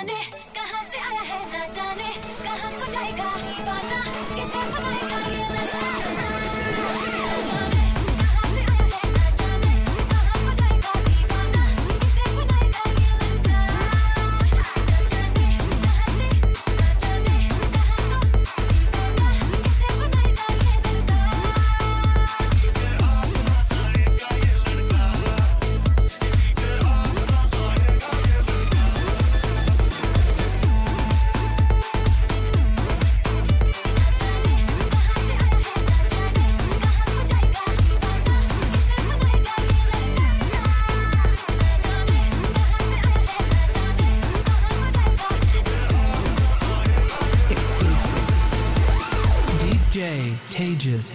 जाने कहां से आया है ना जाने कहां को जाएगा दीवाना किसे बनाएगा ये लड़का ना जाने कहां से आया है ना जाने कहां को जाएगा दीवाना किसे बनाएगा ये लड़का ना जाने कहां से ना जाने कहां को दीवाना किसे बनाएगा ये लड़का DJ Tejas.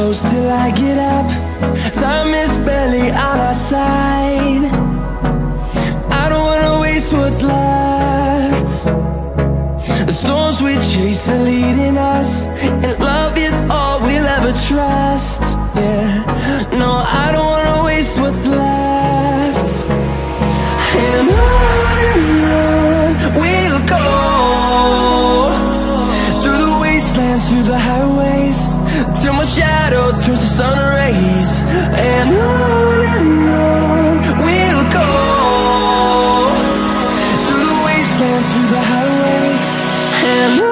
close till I get up. Time is barely on our side. I don't wanna waste what's left. The storms we chase are leading us, and love is all we'll ever trust. Yeah, no, I don't wanna waste what's left. And on we'll go, through the wastelands, through the highways, till my shadow turns to sun rays. And on we'll go, through the wastelands, through the highways, and on we'll go.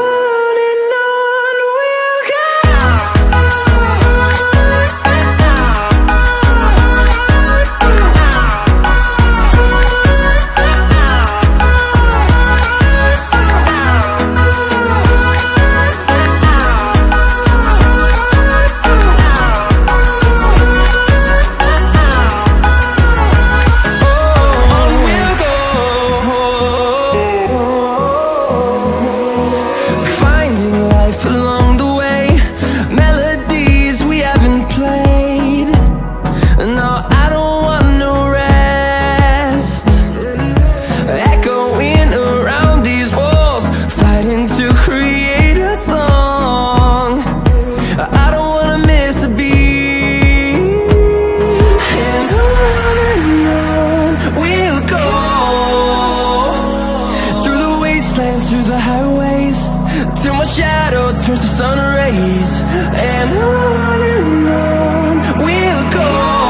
Through the highways, till my shadow turns to sun rays. And on we'll go,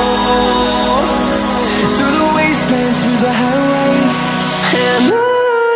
through the wastelands, through the highways, and on we'll go.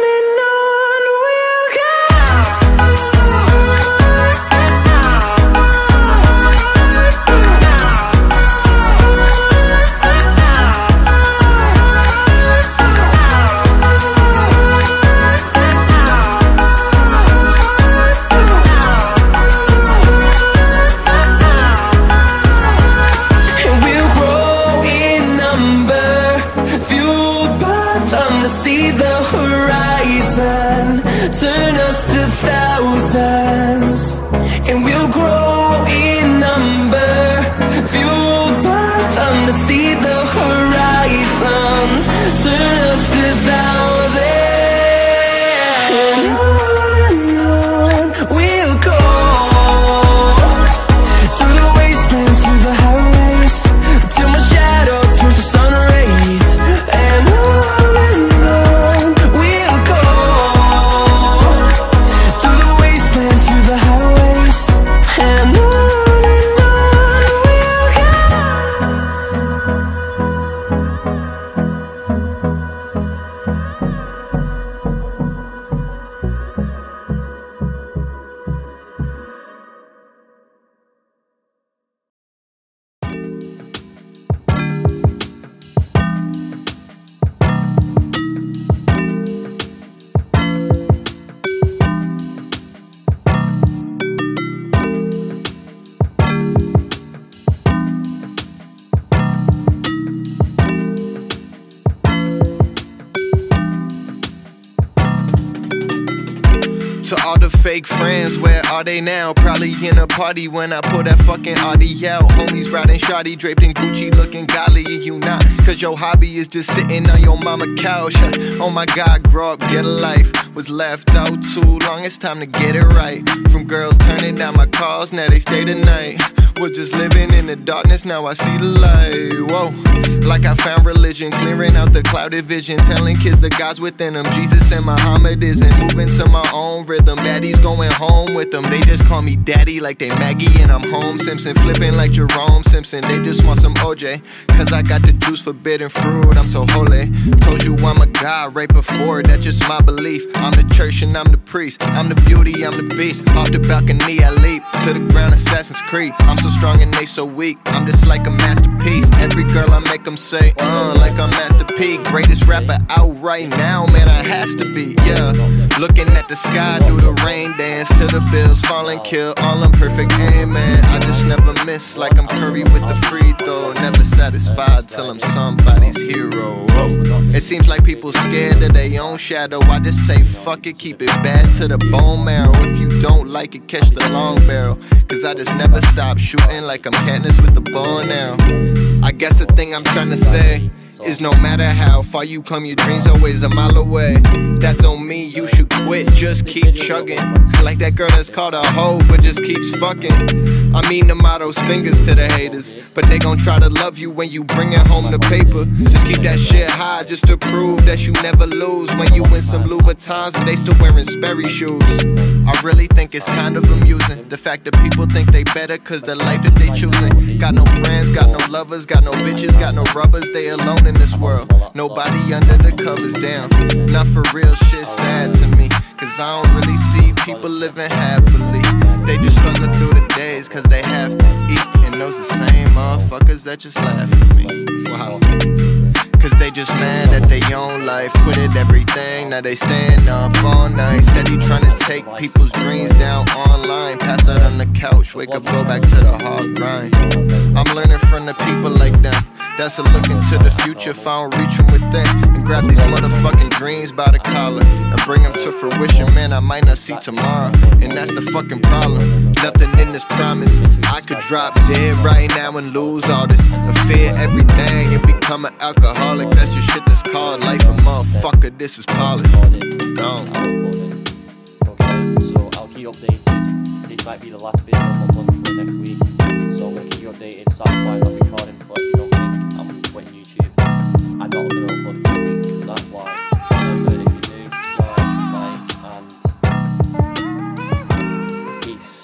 See the horizon turn us to thousands, and we'll grow in number, fueled by them. To see the horizon turn us to thousands, and on we'll go, through the wastelands, through the highways, till my shadow turns to sun rays. And on To all the fake friends, where are they now? Probably in a party when I pull that fucking Audi out. Homies riding shoddy, draped in Gucci, looking golly. You not, cause your hobby is just sitting on your mama couch. Oh my God, grow up, get a life. Was left out too long, it's time to get it right. From girls turning down my calls, now they stay the night. Was just living in the darkness, now I see the light. Whoa, like I found religion, clearing out the clouded vision, telling kids the God's within them. Jesus and Muhammad isn't moving to my own rhythm. Daddy's going home with them. They just call me daddy like they Maggie and I'm home Simpson, flipping like Jerome Simpson. They just want some OJ, cause I got the juice, forbidden fruit, I'm so holy. Told you I'm a god right before, that's just my belief. I'm the church and I'm the priest, I'm the beauty, I'm the beast. Off the balcony I leap, to the ground Assassin's Creed. I'm so strong and they so weak, I'm just like a masterpiece. Every girl I make them say, like I'm Master P. Greatest rapper out right now, man, I has to be, yeah. Looking at the sky, do the rain dance to the bills falling, kill all imperfect amen. I just never miss, like I'm Curry with the free throw. Never satisfied till I'm somebody's hero. It seems like people scared of their own shadow. I just say fuck it, keep it bad to the bone marrow. If you don't like it, catch the long barrel. Cause I just never stop shooting like I'm Katniss with the bow and arrow. I guess the thing I'm trying to say is no matter how far you come, your dreams always a mile away. That don't mean you should quit, just keep chugging. Like that girl that's called a hoe but just keeps fucking. I mean the motto's fingers to the haters, but they gon' try to love you when you bring it home to paper. Just keep that shit high just to prove that you never lose. When you in some Louboutins and they still wearing Sperry shoes. I really think it's kind of amusing, the fact that people think they better cause the life that they choosing. Got no friends, got no lovers, got no bitches, got no rubbers. They alone in this world, nobody under the covers, down. Not for real, shit sad to me, cause I don't really see people living happily. They just struggle through the days cause they have to eat. And those the same motherfuckers that just laugh at me. Wow. Cause they just mad at their own life, quitted everything, now they staying up all night. Steady trying to take people's dreams down online. Pass out on the couch, wake up, go back to the hard grind. I'm learning from the people like them, that's a look into the future, found reach from within. And grab these motherfucking dreams by the collar and bring them to fruition, man, I might not see tomorrow. And that's the fucking problem, nothing in this promise. I could drop dead right now and lose all this, and fear everything and become an alcoholic. That's your shit that's called life, a motherfucker, this is polished. Gone. Okay, so I'll keep you updated. This might be the last video I'm uploading for next week, so we'll keep you updated. SoundCloud not recording, but if you don't think I'm quitting YouTube, I'm not going to upload for a week, that's why. Remember, if you do, subscribe, like, and peace.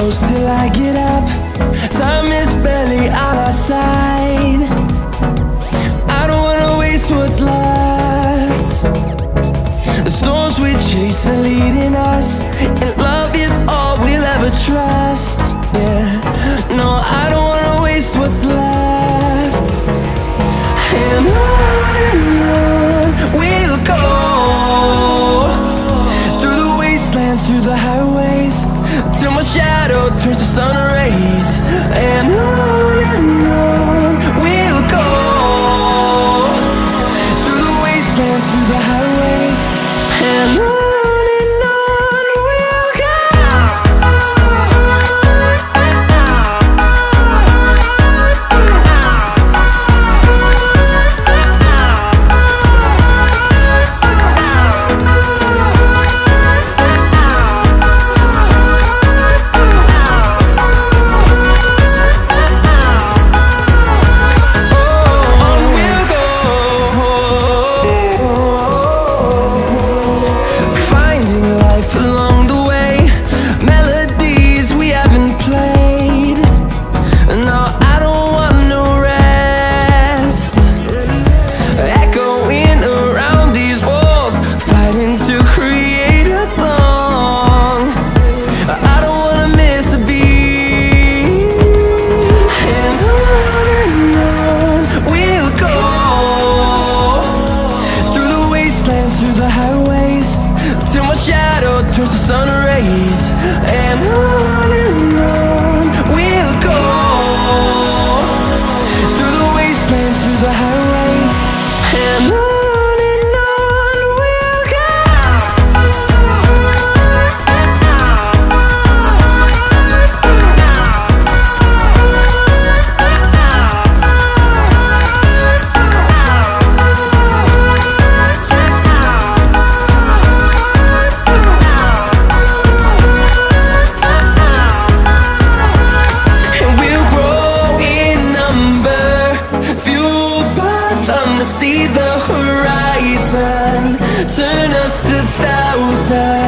close till I get up. Time is barely on our side. I don't wanna waste what's left. The storms we chase are leading us, and love is all we'll ever trust. Yeah, no, I don't wanna waste what's left. And on we'll go, through the wastelands, through the highways, till my shadow turns to sun rays. And on we'll go, through the wastelands, through the highways, and on we'll go. Through the highways, till my shadow turns to sun rays. And on we'll go, through the wastelands, through the highways, and on we'll go. See the horizon, turn us to thousands.